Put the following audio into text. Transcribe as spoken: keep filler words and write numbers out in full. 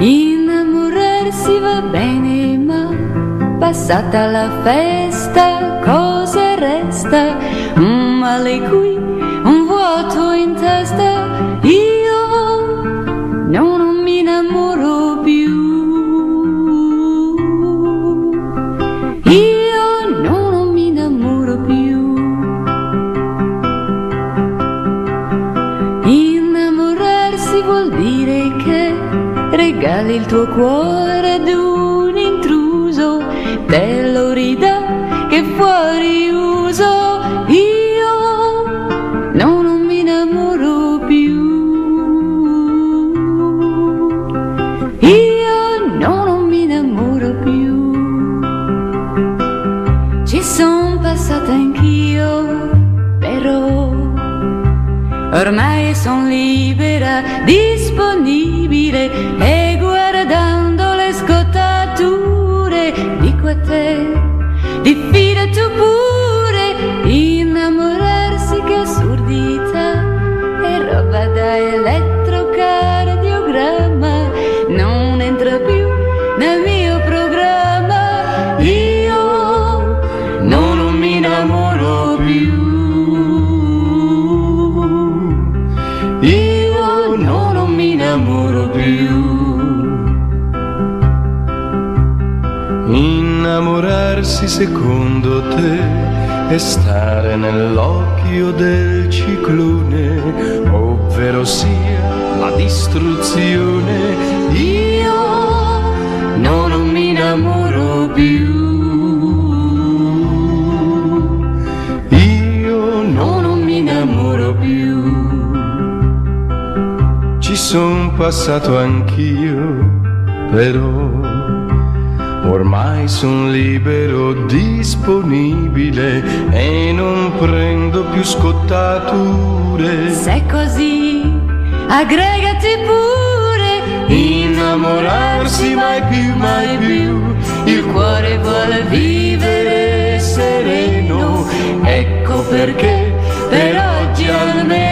Innamorarsi va bene, ma passata la festa cosa resta? Un male qui, un vuoto in testa. Io no, non mi innamoro più. Io no, non mi innamoro più. Innamorarsi vuol dire che regali il tuo cuore ad un intruso, te lo ridà che fuori uso. Io no, non mi innamoro più. Io no, non mi innamoro più. Ci son passata anch'io, però ormai son libera, disponibile, e guardando le scottature dico a te, diffida tu pure. Innamorarsi che assurdità, è roba da elettrocardiogramma, non entra più nel mio programma. Io no, non mi innamoro più. Io no, non mi innamoro più. Innamorarsi secondo te è stare nell'occhio del ciclone, ovvero sia la distruzione. Io no, non mi innamoro più. Io No, non mi innamoro più. ci son passato anch'io, però ormai son libero, disponibile e non prendo più scottature. Se è così, aggregati pure. Innamorarsi mai più, mai più, Il cuore vuole vivere sereno. ecco perché Per oggi almeno